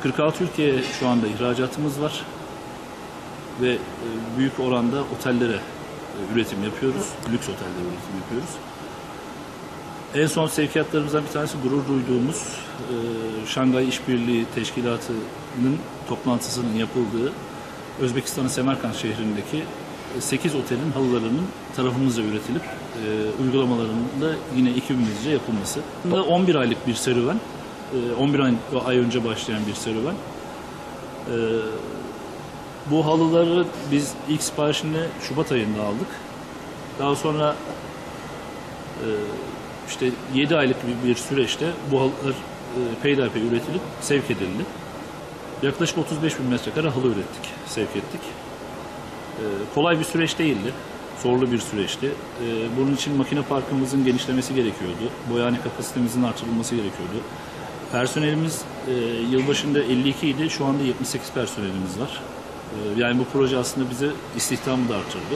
46 ülkeye şu anda ihracatımız var ve büyük oranda otellere üretim yapıyoruz. Lüks otellere üretim yapıyoruz. En son sevkiyatlarımızdan bir tanesi gurur duyduğumuz Şangay İşbirliği Teşkilatı'nın toplantısının yapıldığı Özbekistan'ın Semerkant şehrindeki 8 otelin halılarının tarafımızca üretilip uygulamalarının da yine ekibimizce yapılması. 11 aylık bir serüven, 11 ay önce başlayan bir serüven. Bu halıları biz ilk siparişini Şubat ayında aldık. Daha sonra işte 7 aylık bir süreçte bu halılar peyderpey üretilip sevk edildi. Yaklaşık 35.000 metrekare halı ürettik, sevk ettik. Kolay bir süreç değildi, zorlu bir süreçti. Bunun için makine parkımızın genişlemesi gerekiyordu, boyahane kapasitemizin artırılması gerekiyordu. Personelimiz yılbaşında 52 idi, şu anda 78 personelimiz var. Yani bu proje aslında bize istihdamı da artırdı.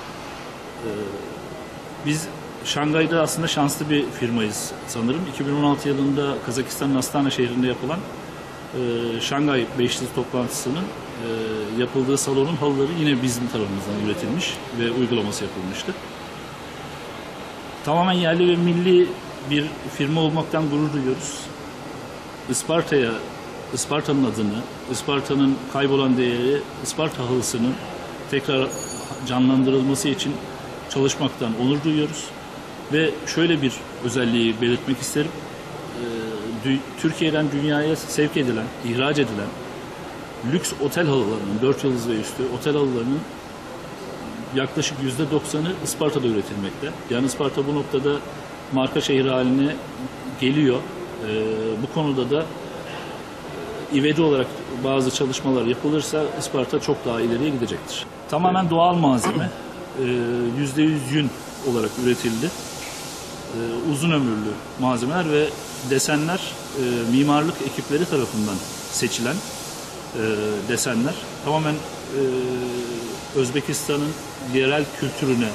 Biz Şangay'da aslında şanslı bir firmayız sanırım. 2016 yılında Kazakistan'ın Astana şehrinde yapılan Şangay Beşli toplantısının yapıldığı salonun halıları yine bizim tarafımızdan üretilmiş ve uygulaması yapılmıştı. Tamamen yerli ve milli bir firma olmaktan gurur duyuyoruz. Isparta'nın adını, Isparta'nın kaybolan değeri, Isparta halısının tekrar canlandırılması için çalışmaktan onur duyuyoruz. Ve şöyle bir özelliği belirtmek isterim. Türkiye'den dünyaya sevk edilen, ihraç edilen lüks otel halılarının, 4 yıldız ve üstü otel halılarının yaklaşık %90'ı Isparta'da üretilmekte. Yani Isparta bu noktada marka şehir haline geliyor. Bu konuda da ivedi olarak bazı çalışmalar yapılırsa Isparta çok daha ileriye gidecektir. Tamamen doğal malzeme, %100 yün olarak üretildi. Uzun ömürlü malzemeler ve desenler mimarlık ekipleri tarafından seçilen desenler. Tamamen Özbekistan'ın yerel kültürüne,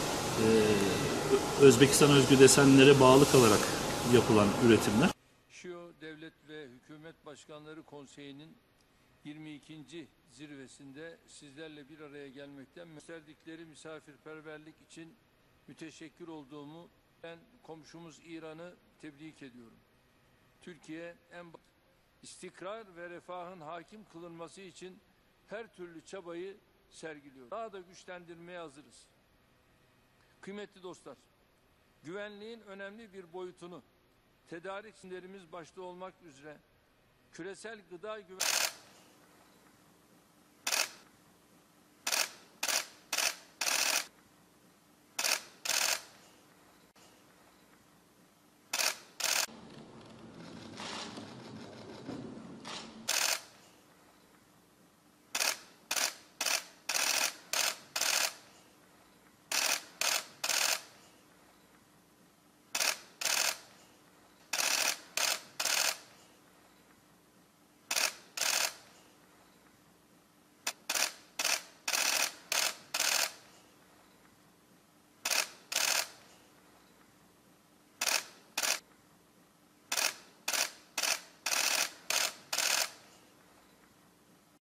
Özbekistan özgü desenlere bağlı kalarak yapılan üretimler. Şio Devlet ve Hükümet Başkanları Konseyi'nin 22. zirvesinde sizlerle bir araya gelmekten gösterdikleri misafirperverlik için müteşekkir olduğumu, ben komşumuz İran'ı tebrik ediyorum. Türkiye istikrar ve refahın hakim kılınması için her türlü çabayı sergiliyor. Daha da güçlendirmeye hazırız. Kıymetli dostlar, güvenliğin önemli bir boyutunu tedarik sistemlerimiz başta olmak üzere küresel gıda güvenliği